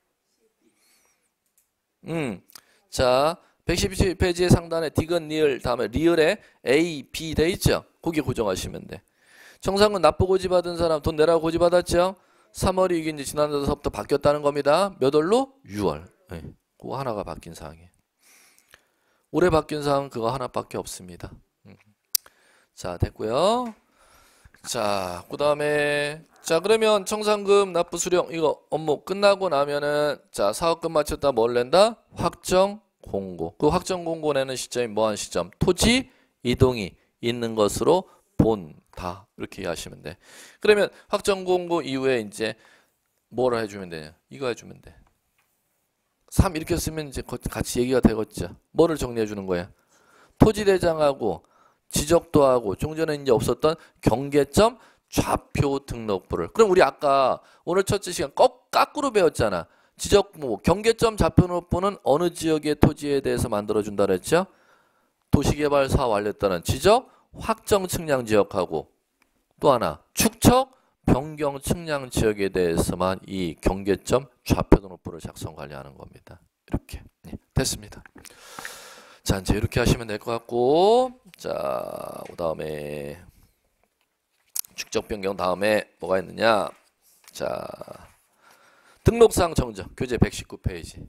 자 117페이지의 상단에 디귿 리을 다음에 리을에 A, B 돼 있죠. 거기 고정하시면 돼. 청산금 납부 고지받은 사람 돈 내라고 고지받았죠. 3월이 이게 이제 지난달서부터 바뀌었다는 겁니다. 몇 월로? 6월. 네. 그거 하나가 바뀐 사항이에요. 올해 바뀐 사항은 그거 하나밖에 없습니다. 자 됐고요. 자 그다음에 자 그러면 청산금 납부 수령 이거 업무 끝나고 나면은 자 사업금 마쳤다 뭘 낸다? 확정 공고. 그 확정 공고 내는 시점이 뭐한 시점? 토지 이동이 있는 것으로 본다. 이렇게 이해하시면 돼. 그러면 확정 공고 이후에 이제 뭐를 해주면 되냐? 이거 해주면 돼. 3 이렇게 쓰면 이제 같이 얘기가 되겠죠. 뭐를 정리해 주는 거야? 토지 대장하고 지적도하고 좀 전에 이제 없었던 경계점 좌표 등록부를. 그럼 우리 아까 오늘 첫째 시간 거꾸로 배웠잖아. 지적부 경계점 좌표 등록부는 어느 지역의 토지에 대해서 만들어준다 그랬죠? 도시개발 사업 완료에 따른 지적 확정 측량 지역하고 또 하나 축척 변경 측량 지역에 대해서만 이 경계점 좌표 등록부를 작성 관리하는 겁니다. 이렇게 네, 됐습니다. 자 이제 이렇게 하시면 될 것 같고 자 그다음에 축적 변경 다음에 뭐가 있느냐 자 등록상 정정 교재 119페이지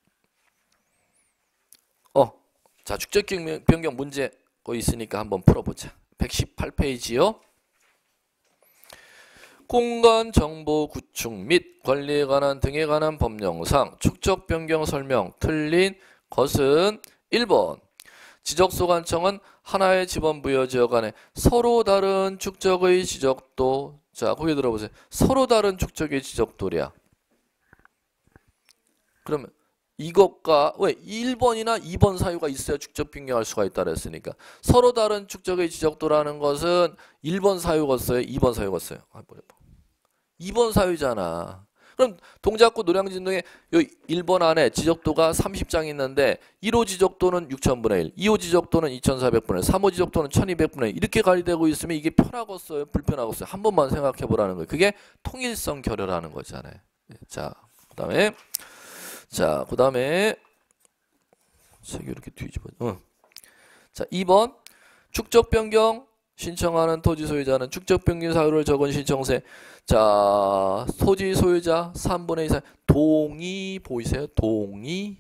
자 축적 변경 문제 거 있으니까 한번 풀어보자. 118페이지요. 공간 정보 구축 및 관리에 관한 등에 관한 법령상 축적 변경 설명 틀린 것은 1번 지적소관청은 하나의 지번 부여 지역 안에 서로 다른 축적의 지적도 자 거기 들어보세요. 서로 다른 축적의 지적도랴. 그러면 이것과 왜 1번이나 2번 사유가 있어야 축적 변경할 수가 있다 그랬으니까 서로 다른 축적의 지적도라는 것은 1번 사유였어요? 2번 사유였어요? 2번 사유잖아. 그럼 동작구 노량진동에 요 1번 안에 지적도가 30장 있는데 1호 지적도는 6,000분의 1, 2호 지적도는 2,400분의 1, 3호 지적도는 1,200분의 1 이렇게 관리되고 있으면 이게 편하겠어요? 불편하겠어요? 한 번만 생각해 보라는 거예요. 그게 통일성 결여라는 거잖아요. 자, 그다음에 책이 이렇게 뒤집어. 자, 2번 축적 변경 신청하는 토지 소유자는 축적 변경 사유를 적은 신청세. 자, 토지 소유자 3분의 2 이상 동의 보이세요? 동의.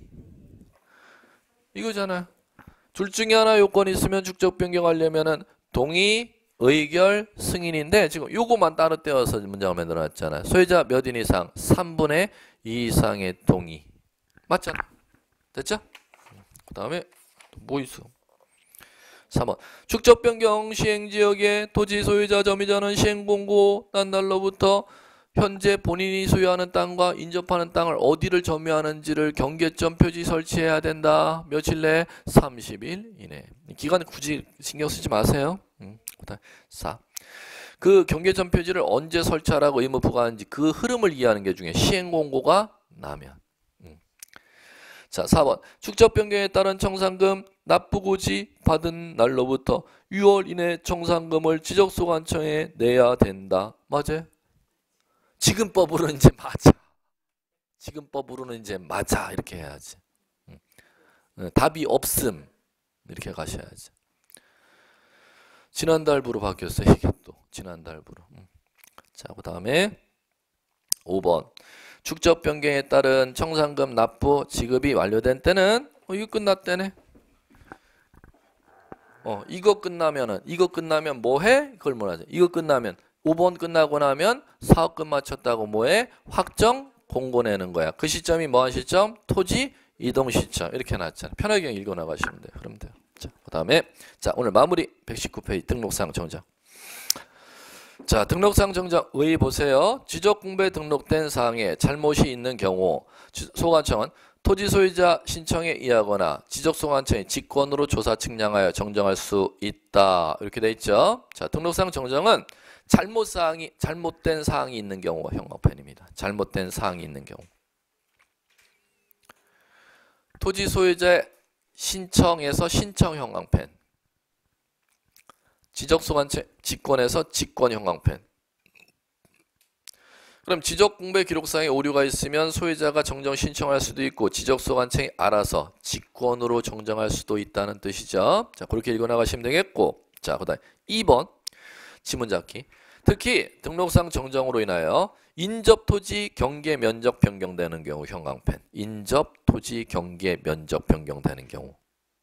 이거잖아. 둘 중에 하나 요건이 있으면 축적 변경하려면은 동의, 의결, 승인인데 지금 요거만 따로 떼어서 문장을 만들어놨잖아요. 소유자 몇 인 이상? 3분의 2 이상의 동의. 맞잖아. 됐죠? 그 다음에 뭐 있어? 3번 축적 변경 시행지역의 토지 소유자 점유자는 시행공고 난 날로부터 현재 본인이 소유하는 땅과 인접하는 땅을 어디를 점유하는지를 경계점 표지 설치해야 된다. 며칠 내에 30일 이내. 기간 굳이 신경 쓰지 마세요. 그다음 4. 그 경계점 표지를 언제 설치하라고 의무 부과하는지 그 흐름을 이해하는 게 중요해. 시행공고가 나면. 자, 4번 축적 변경에 따른 청산금 납부고지 받은 날로부터 6월 이내 청산금을 지적소관청에 내야 된다. 맞아요? 지금 법으로는 이제 맞아. 지금 법으로는 이제 맞아. 이렇게 해야지. 답이 없음. 이렇게 가셔야지. 지난달부로 바뀌었어요. 이게 또 지난달부로. 자, 그 다음에 5번 축적 변경에 따른 청산금 납부 지급이 완료된 때는 이거 끝났대네. 이거 끝나면 뭐해? 그걸 뭐라지? 이거 끝나면 5번 끝나고 나면 사업금 마쳤다고 뭐해? 확정 공고 내는 거야. 그 시점이 뭐한 시점? 토지 이동 시점. 이렇게 놨잖아. 편하게 읽어 나가시면 돼요. 그럼 돼요. 자, 그다음에 자, 오늘 마무리 119페이지 등록상 정정. 자, 등록상 정정 의 보세요. 지적공부에 등록된 사항에 잘못이 있는 경우 소관청은 토지 소유자 신청에 의하거나 지적소관청이 직권으로 조사 측량하여 정정할 수 있다. 이렇게 돼 있죠. 자, 등록상 정정은 잘못된 사항이 있는 경우가 형광펜입니다. 잘못된 사항이 있는 경우. 토지 소유자의 신청에서 신청 형광펜. 지적소관청 직권에서 직권 형광펜. 그럼 지적공배 기록상에 오류가 있으면 소유자가 정정 신청할 수도 있고 지적소관청이 알아서 직권으로 정정할 수도 있다는 뜻이죠. 자, 그렇게 읽어나가시면 되겠고, 자, 그 다음 2번 지문 잡기. 특히 등록상 정정으로 인하여 인접토지 경계 면적 변경되는 경우 형광펜. 인접토지 경계 면적 변경되는 경우.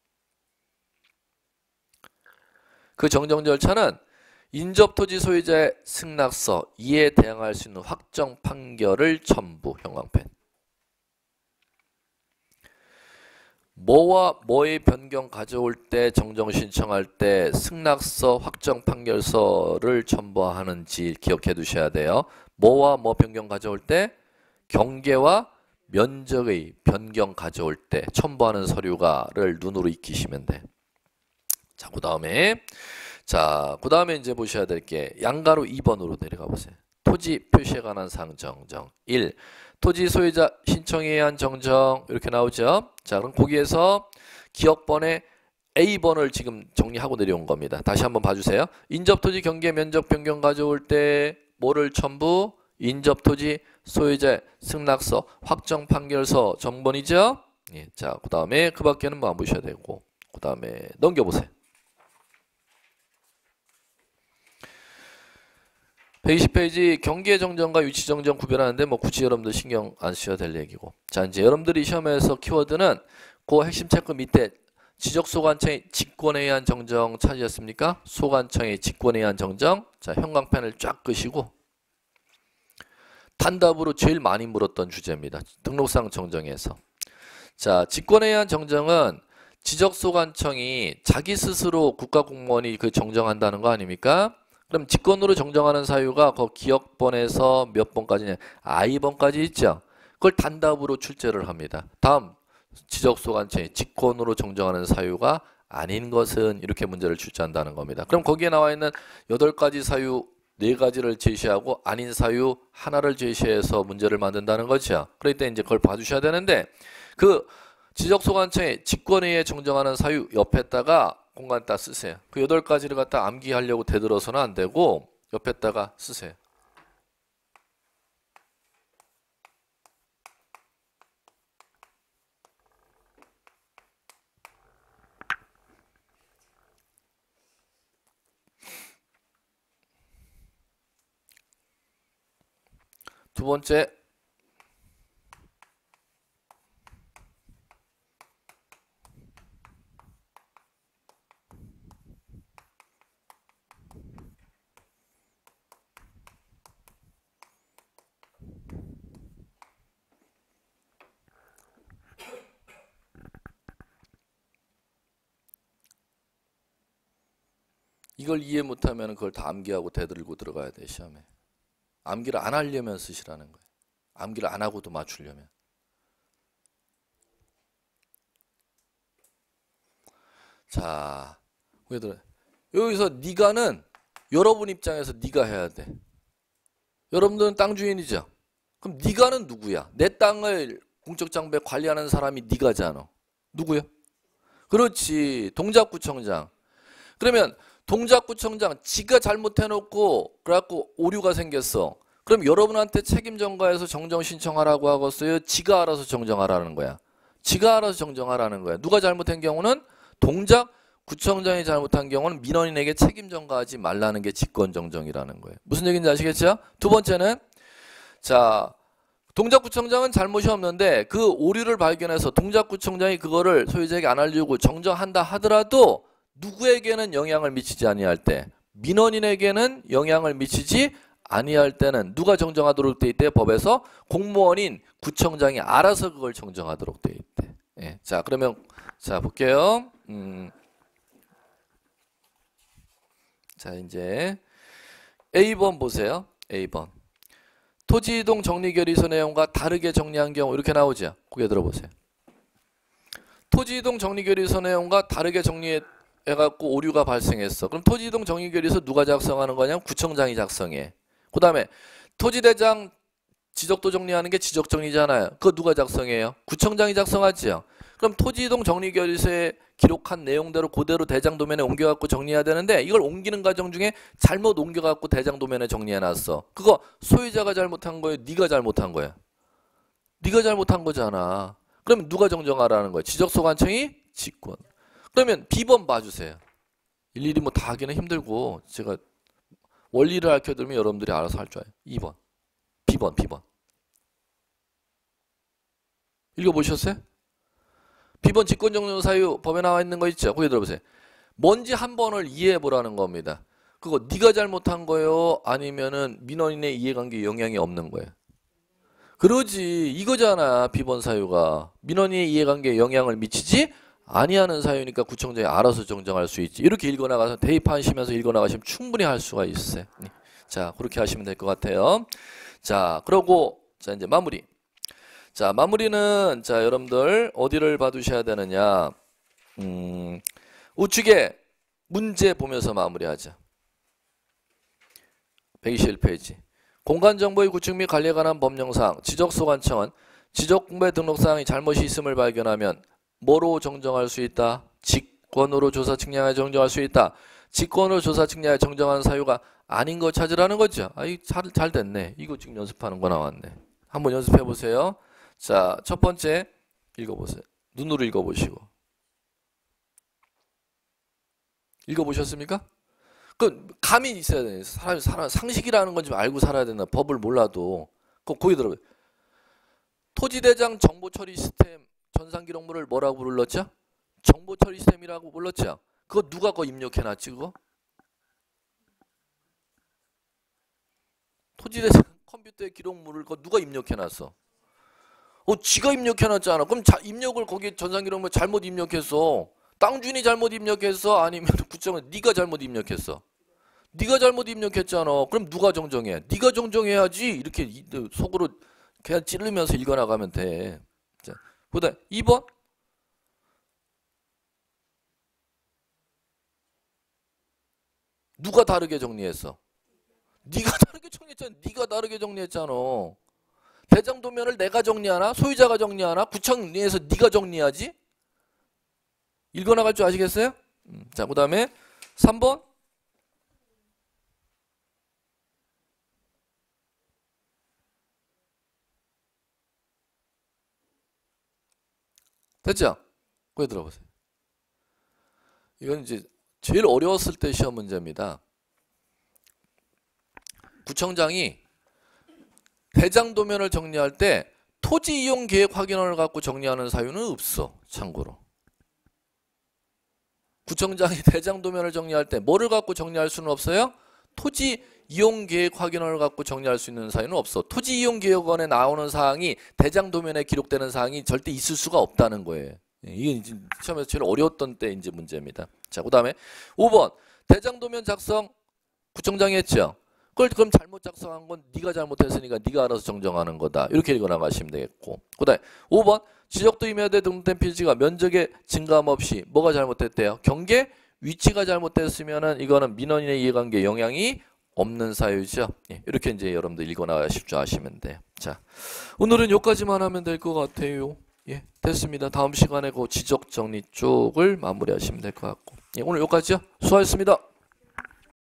그 정정 절차는 인접토지 소유자의 승낙서 이에 대항할 수 있는 확정 판결을 첨부 형광펜. 뭐와 뭐의 변경 가져올 때 정정 신청할 때 승낙서 확정 판결서를 첨부하는지 기억해 두셔야 돼요. 뭐와 뭐 변경 가져올 때 경계와 면적의 변경 가져올 때 첨부하는 서류가를 눈으로 익히시면 돼. 자, 그 다음에 이제 보셔야 될 게 양가로 2번으로 내려가 보세요. 토지 표시에 관한 사항 정정. 1. 토지 소유자 신청에 의한 정정 이렇게 나오죠. 자, 그럼 거기에서 기억번에 A번을 지금 정리하고 내려온 겁니다. 다시 한번 봐주세요. 인접토지 경계 면적 변경 가져올 때 뭐를 첨부? 인접토지 소유자 승낙서 확정 판결서 정본이죠. 예, 자, 그 다음에 그 밖에는 뭐 안 보셔야 되고 그 다음에 넘겨보세요. 120페이지 경계 정정과 위치 정정 구별하는데 뭐 굳이 여러분들 신경 안 쓰셔도 될 얘기고. 자, 이제 여러분들이 시험에서 키워드는 그 핵심 체크 밑에 지적소관청의 직권에 의한 정정 찾으셨습니까? 소관청의 직권에 의한 정정. 자, 형광펜을 쫙 끄시고 단답으로 제일 많이 물었던 주제입니다. 등록상 정정에서. 자, 직권에 의한 정정은 지적소관청이 자기 스스로 국가공무원이 그 정정한다는 거 아닙니까? 그럼 직권으로 정정하는 사유가 그 기억번에서 몇 번까지냐? I번까지 있죠. 그걸 단답으로 출제를 합니다. 다음 지적소관청이 직권으로 정정하는 사유가 아닌 것은 이렇게 문제를 출제한다는 겁니다. 그럼 거기에 나와 있는 8가지 사유 4가지를 제시하고 아닌 사유 하나를 제시해서 문제를 만든다는 거죠. 그럴 때 이제 그걸 봐주셔야 되는데 그 지적소관청의 직권에 의해 정정하는 사유 옆에다가 공간에다 쓰세요. 그 8가지를 갖다 암기하려고 대들어서는 안 되고 옆에다가 쓰세요. 두 번째, 이걸 이해 못하면 그걸 다 암기하고 대들고 들어가야 돼, 시험에. 암기를 안 하려면 쓰시라는 거예요. 암기를 안 하고도 맞추려면. 자, 여기서 니가는 여러분 입장에서 니가 해야 돼. 여러분들은 땅 주인이죠. 그럼 니가는 누구야? 내 땅을 공적장부에 관리하는 사람이 니가잖아. 누구야? 그렇지, 동작구청장. 그러면 동작구청장 지가 잘못해놓고 그래갖고 오류가 생겼어. 그럼 여러분한테 책임 전가해서 정정 신청하라고 하겠어요? 지가 알아서 정정하라는 거야. 지가 알아서 정정하라는 거야. 누가 잘못한 경우는 동작구청장이 잘못한 경우는 민원인에게 책임 전가하지 말라는 게 직권정정이라는 거예요. 무슨 얘기인지 아시겠죠? 두 번째는 자, 동작구청장은 잘못이 없는데 그 오류를 발견해서 동작구청장이 그거를 소유자에게 안 알려주고 정정한다 하더라도 누구에게는 영향을 미치지 아니할 때, 민원인에게는 영향을 미치지 아니할 때는 누가 정정하도록 돼 있대? 법에서 공무원인 구청장이 알아서 그걸 정정하도록 돼 있대. 예. 자, 그러면 자 볼게요. 자, 이제 A번 보세요. A번. 토지 이동 정리 결의서 내용과 다르게 정리한 경우 이렇게 나오죠. 고개 들어보세요. 토지 이동 정리 결의서 내용과 다르게 정리해갖고 오류가 발생했어. 그럼 토지 이동 정리 결의서 누가 작성하는 거냐면 구청장이 작성해. 그 다음에 토지대장 지적도 정리하는 게 지적정리잖아요. 그거 누가 작성해요? 구청장이 작성하지요. 그럼 토지 이동 정리 결의서에 기록한 내용대로 그대로 대장 도면에 옮겨갖고 정리해야 되는데 이걸 옮기는 과정 중에 잘못 옮겨갖고 대장 도면에 정리해놨어. 그거 소유자가 잘못한 거예요? 네가 잘못한 거야? 네가 잘못한 거잖아. 그러면 누가 정정하라는 거야? 지적소관청이 직권. 그러면 B번 봐주세요. 일일이 뭐 다 하기는 힘들고 제가 원리를 알려드리면 여러분들이 알아서 할 줄 알아요. 2번. B번. 읽어보셨어요? B번 직권정정 사유 법에 나와 있는 거 있죠? 거기 들어보세요. 뭔지 한 번을 이해해 보라는 겁니다. 그거 네가 잘못한 거예요? 아니면은 민원인의 이해관계에 영향이 없는 거예요? 그러지. 이거잖아. B번 사유가. 민원인의 이해관계에 영향을 미치지 아니하는 사유니까 구청장이 알아서 정정할 수 있지. 이렇게 읽어나가서 대입하시면서 읽어나가시면 충분히 할 수가 있어요. 자, 그렇게 하시면 될 것 같아요. 자, 그러고 자 이제 마무리. 자, 마무리는 자 여러분들 어디를 봐두셔야 되느냐. 우측에 문제 보면서 마무리하자. 121페이지. 공간정보의 구축 및 관리에 관한 법령사항. 지적소관청은 지적공부의 등록사항이 잘못이 있음을 발견하면 뭐로 정정할 수 있다? 직권으로 조사 측량하여 정정할 수 있다. 직권으로 조사 측량하여 정정한 사유가 아닌 거 찾으라는 거죠. 잘 됐네. 이거 지금 연습하는 거 나왔네. 한번 연습해 보세요. 자, 첫 번째 읽어보세요. 눈으로 읽어보시고. 읽어보셨습니까? 그 감이 있어야 돼. 사람 상식이라는 건 좀 알고 살아야 된다. 법을 몰라도. 거기 들어봐요. 토지대장 정보처리 시스템 전산기록물을 뭐라고 불렀죠? 정보처리 시스템이라고 불렀죠? 그거 누가 거 입력해놨지 그거? 토지대장 컴퓨터의 기록물을 그거 누가 입력해놨어? 지가 입력해놨잖아. 그럼 입력을 거기 전산기록물 잘못 입력했어. 땅 주인이 잘못 입력했어? 아니면 구청은 네가 잘못 입력했어? 네가 잘못 입력했잖아. 그럼 누가 정정해? 네가 정정해야지. 이렇게 속으로 그냥 찌르면서 읽어나가면 돼. 자, 보다 2번. 누가 다르게 정리했어? 네가 다르게 정리했잖아. 네가 다르게 정리했잖아. 대장 도면을 내가 정리하나? 소유자가 정리하나? 구청에서 네가 정리하지? 읽어나갈 줄 아시겠어요? 자, 그 다음에 3번. 됐죠? 거기 들어보세요. 이건 이제 제일 어려웠을 때 시험 문제입니다. 구청장이 대장 도면을 정리할 때 토지 이용 계획 확인원을 갖고 정리하는 사유는 없어. 참고로. 구청장이 대장 도면을 정리할 때 뭐를 갖고 정리할 수는 없어요? 토지 이용 계획 확인원을 갖고 정리할 수 있는 사유는 없어. 토지 이용 계획원에 나오는 사항이 대장 도면에 기록되는 사항이 절대 있을 수가 없다는 거예요. 이게 시험에서 제일 어려웠던 때 이제 문제입니다. 자, 그다음에 5번. 대장 도면 작성 구청장이 했죠. 그럼 잘못 작성한 건 네가 잘못했으니까 네가 알아서 정정하는 거다. 이렇게 읽어나가시면 되겠고. 그다음에 5번. 지적도 임야대 등록된 필지가 면적의 증가함 없이 뭐가 잘못됐대요? 경계 위치가 잘못됐으면은 이거는 민원인의 이해관계에 영향이 없는 사유죠. 예, 이렇게 이제 여러분들 읽어나가실 줄 아시면 돼요. 자, 오늘은 여기까지만 하면 될 것 같아요. 예, 됐습니다. 다음 시간에 그 지적 정리 쪽을 마무리하시면 될 것 같고. 예, 오늘 여기까지요. 수고하셨습니다.